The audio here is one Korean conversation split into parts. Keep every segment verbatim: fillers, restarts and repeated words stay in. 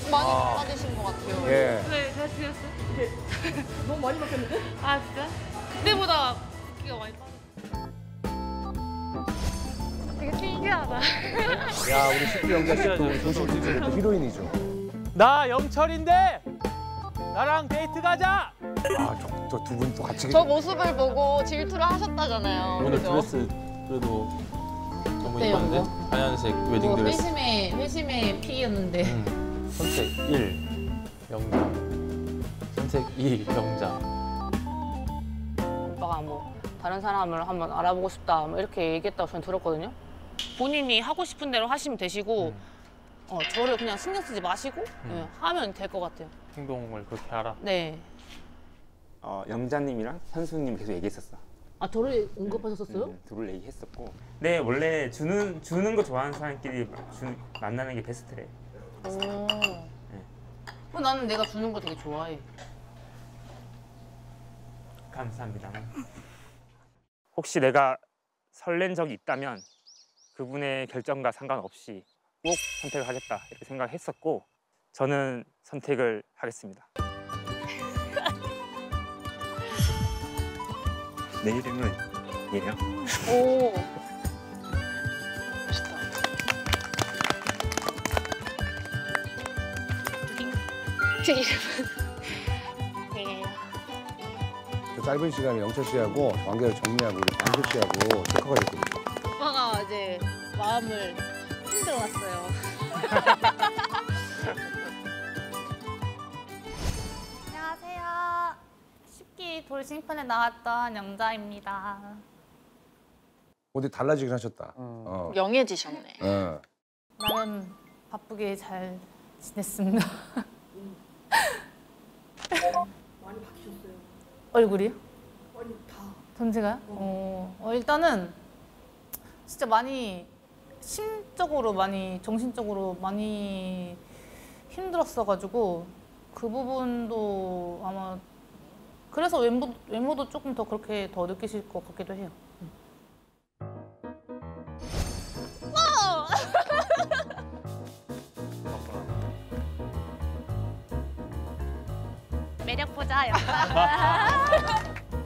많이 달라지신 것 같아요. 예. 네, 잘 지냈어요? 너무 많이 바뀌었는데? 아, 진짜? 그때보다 붓기가 많이 빠졌어. 되게 신기하다. 야, 우리 식구 영자 씨도 조심 지금 히로인이죠. 나 영철인데 나랑 데이트 가자. 아, 저 두 분 또 같이. 저 모습을 보고 질투를 하셨다잖아요. 오늘 그죠? 드레스 그래도 너무 네, 예쁜데? 뭐? 하얀색 웨딩 뭐 드레스. 회심의 회심의 픽이었는데. 음. 선택 일, 영자. 선택 이, 영자. 오빠가 뭐 다른 사람을 한번 알아보고 싶다 뭐 이렇게 얘기했다고 저는 들었거든요. 본인이 하고 싶은 대로 하시면 되시고 음. 어, 저를 그냥 신경 쓰지 마시고 음. 네, 하면 될 것 같아요. 행동을 그렇게 하라. 네. 어, 영자님이랑 현수님 계속 얘기했었어. 아 저를 언급하셨었어요? 응, 둘을 얘기했었고. 네, 원래 주는 주는 거 좋아하는 사람끼리 주, 만나는 게 베스트래. 오. 네. 어, 나는 내가 주는 거 되게 좋아해. 감사합니다. 혹시 내가 설렌 적이 있다면 그분의 결정과 상관없이 꼭 선택을 하겠다 이렇게 생각했었고 저는 선택을 하겠습니다. 내 이름은 얘요. 오. 제 이름은 네. 저 짧은 시간에 영철 씨하고 관계를 정리하고 우리 방수 씨하고 체크가 됐거든요. 오빠가 이제 마음을 흔들어놨어요. 안녕하세요. 십기 돌싱판에 나왔던 영자입니다. 어디 달라지긴 하셨다. 어. 명예지셨네. 어. 나름 바쁘게 잘 지냈습니다. 많이 바뀌셨어요. 얼굴이요? 아니 다. 전체가요? 어. 어, 일단은 진짜 많이 심적으로 많이 정신적으로 많이 힘들었어가지고 그 부분도 아마 그래서 외모, 외모도 조금 더 그렇게 더 느끼실 것 같기도 해요. 매력 보자, 영자.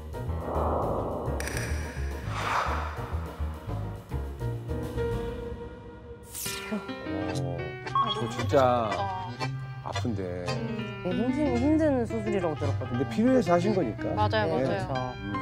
저 진짜 어. 아픈데. 힘든, 힘든 수술이라고 들었거든요. 근데 필요해서 하신 거니까. 맞아요, 네. 맞아요. 그렇죠. 음.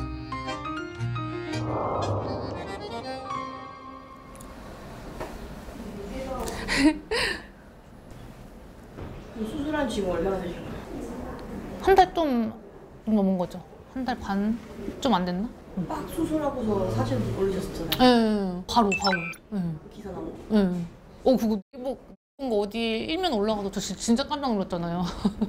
수술한 지 지금 얼마나 되셨나요? 한 달 좀 넘은 거죠. 한 달 반? 좀 안 됐나? 막 수술하고서 사진 올리셨잖아요. 예, 바로, 바로. 예. 기사 나오고. 예. 어, 그거, 뭐, 그런 거 어디 일면 올라가서 저 진짜 깜짝 놀랐잖아요.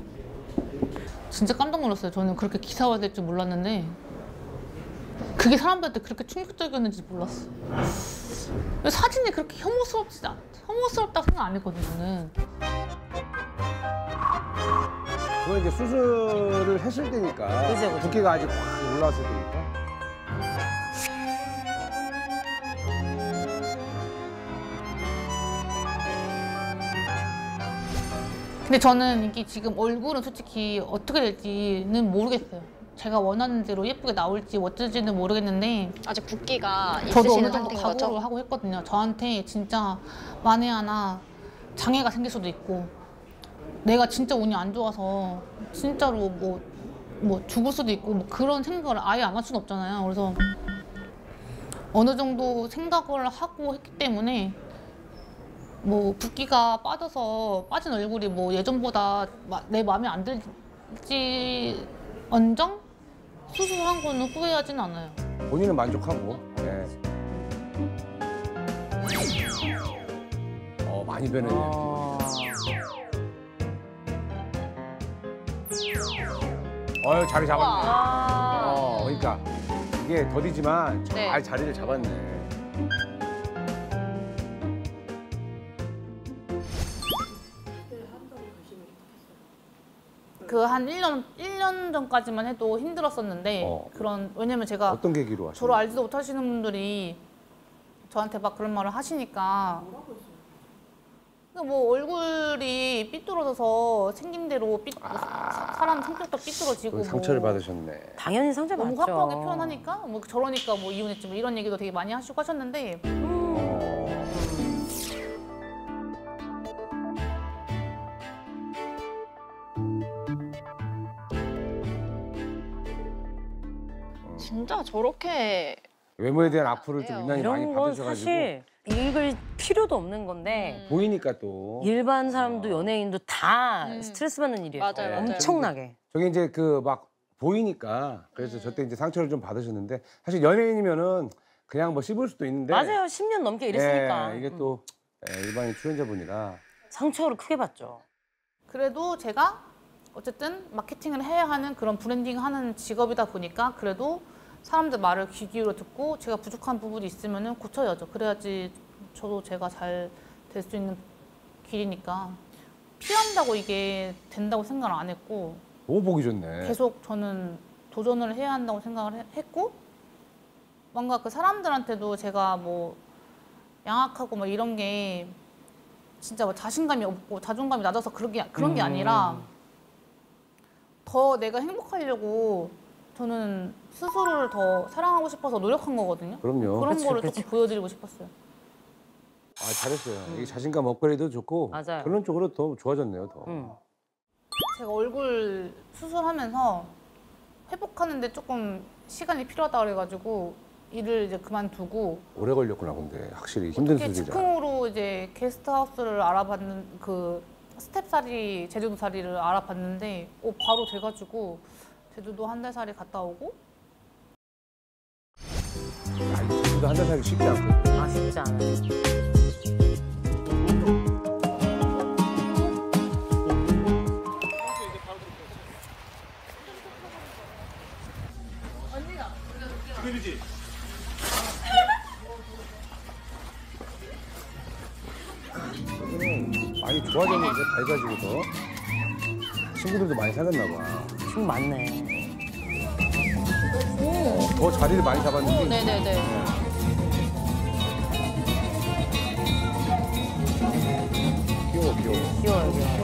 진짜 깜짝 놀랐어요. 저는 그렇게 기사화될 줄 몰랐는데 그게 사람들한테 그렇게 충격적이었는지 몰랐어요. 사진이 그렇게 혐오스럽지 않, 혐오스럽다고 생각 안 했거든요, 저는. 그건 이제 수술을 했을 때니까. 그죠, 그죠. 붓기가 아직 확 올라왔을 때니까. 근데 저는 이게 지금 얼굴은 솔직히 어떻게 될지는 모르겠어요. 제가 원하는 대로 예쁘게 나올지 어쩔지는 모르겠는데 아직 붓기가 저도 있으시는 어느 정도 상태인 각오를 거죠? 하고 했거든요. 저한테 진짜 만에 하나 장애가 생길 수도 있고 내가 진짜 운이 안 좋아서 진짜로 뭐, 뭐 죽을 수도 있고 뭐 그런 생각을 아예 안 할 수는 없잖아요. 그래서 어느 정도 생각을 하고 했기 때문에 뭐 붓기가 빠져서 빠진 얼굴이 뭐 예전보다 내 마음에 안 들지 언정 수술한 거는 후회하진 않아요. 본인은 만족하고. 네. 어, 많이 변했네. 어... 어유 자리 잡았네. 와. 어, 그러니까 이게 더디지만 잘 네. 자리를 잡았네. 그 한 일 년, 일 년 전까지만 해도 힘들었었는데 어. 그런 왜냐면 제가 어떤 계기로 하셨나요? 저를 알지도 못하시는 분들이 저한테 막 그런 말을 하시니까 뭐 얼굴이 삐뚤어져서 생긴 대로 삐, 사- 사람 성격도 삐뚤어지고 그 상처를 뭐 받으셨네. 당연히 상처 너무 받죠. 확고하게 표현하니까 뭐 저러니까 뭐 이혼했지 뭐 이런 얘기도 되게 많이 하시고 하셨는데 진짜 저렇게 외모에 대한 악플을 좀 해요. 유난히 많이 이런 건 받으셔가지고 사실 읽을 필요도 없는 건데 음. 보이니까 또 일반 사람도 연예인도 다 음. 스트레스 받는 일이에요. 맞아요, 맞아요. 엄청나게. 저게 이제 그 막 보이니까 그래서 음. 저때 이제 상처를 좀 받으셨는데 사실 연예인이면은 그냥 뭐 씹을 수도 있는데 맞아요. 십 년 넘게 일했으니까. 예, 이게 또 예, 일반인 출연자분이라 상처를 크게 받죠. 그래도 제가 어쨌든 마케팅을 해야 하는 그런 브랜딩 하는 직업이다 보니까 그래도 사람들 말을 귀 기울여 듣고 제가 부족한 부분이 있으면 고쳐야죠. 그래야지 저도 제가 잘 될 수 있는 길이니까 피한다고 이게 된다고 생각을 안 했고 너무 보기 좋네. 계속 저는 도전을 해야 한다고 생각을 해- 했고 뭔가 그 사람들한테도 제가 뭐 양악하고 뭐 이런 게 진짜 뭐 자신감이 없고 자존감이 낮아서 그런 게, 그런 게 아니라 더 내가 행복하려고 저는 스스로를 더 사랑하고 싶어서 노력한 거거든요. 그럼요. 그런 그치, 거를 그치. 조금 보여드리고 싶었어요. 아 잘했어요. 이게 자신감 업그레이드도 좋고 맞아요. 그런 쪽으로 더 좋아졌네요. 더. 음. 제가 얼굴 수술하면서 회복하는데 조금 시간이 필요하다 그래가지고 일을 이제 그만두고 오래 걸렸구나 근데 확실히 힘든 이렇게 수술이라. 즉흥으로 이제 게스트하우스를 알아봤는 그 스텝살이 제주도 살이를 알아봤는데 어, 바로 돼가지고 제주도 한 달 살이 갔다 오고 아, 이 제주도 한 달 살기 쉽지 않거든. 아쉽지 않아요. 많이 좋아졌는데 밝아지고 더 친구들도 많이 사귀었나 봐. 좀 많네. 더 자리를 많이 잡았는데 네네네. 귀여워 귀여워. 귀여워요, 귀여워.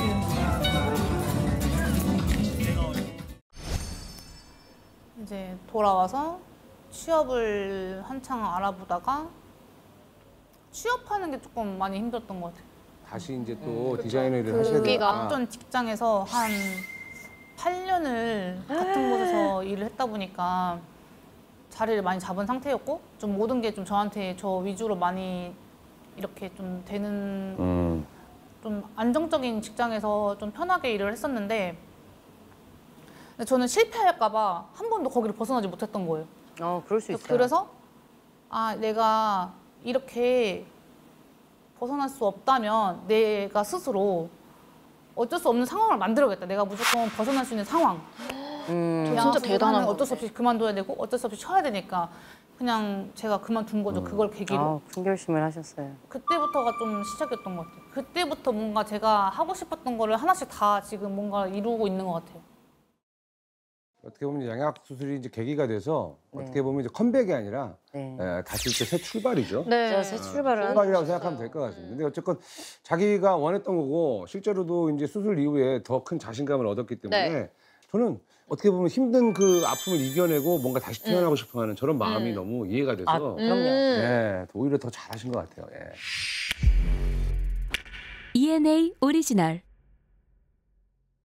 이제 돌아와서 취업을 한창 알아보다가 취업하는 게 조금 많이 힘들었던 것 같아요. 다시 이제 또 디자이너 일을 하셔야 그 되니까. 앞전 직장에서 한 팔 년을 같은 곳에서 일을 했다 보니까 자리를 많이 잡은 상태였고 좀 모든 게 좀 저한테 저 위주로 많이 이렇게 좀 되는 음. 좀 안정적인 직장에서 좀 편하게 일을 했었는데 근데 저는 실패할까 봐 한 번도 거기를 벗어나지 못했던 거예요. 어, 그럴 수 있어요. 그래서 아 내가 이렇게 벗어날 수 없다면 내가 스스로 어쩔 수 없는 상황을 만들어야겠다. 내가 무조건 벗어날 수 있는 상황. 음. 진짜 양아치를 대단한 하면 어쩔 수 건데. 없이 그만둬야 되고 어쩔 수 없이 쉬어야 되니까 그냥 제가 그만둔 거죠. 그걸 계기로. 아, 큰 결심을 하셨어요. 그때부터가 좀 시작이었던 것 같아요. 그때부터 뭔가 제가 하고 싶었던 거를 하나씩 다 지금 뭔가 이루고 있는 것 같아요. 어떻게 보면 양약 수술이 이제 계기가 돼서 네. 어떻게 보면 이제 컴백이 아니라 네. 에, 다시 이제 새 출발이죠. 네. 진짜 새 출발을 하는 출발이라고 생각하면 될 것 같습니다. 근데 어쨌건 자기가 원했던 거고 실제로도 이제 수술 이후에 더 큰 자신감을 얻었기 때문에 네. 저는 어떻게 보면 힘든 그 아픔을 이겨내고 뭔가 다시 태어나고 싶어하는 저런 마음이 음. 너무 이해가 돼서 아, 그럼요. 예, 오히려 더 잘하신 것 같아요. 예. 이엔에이 오리지널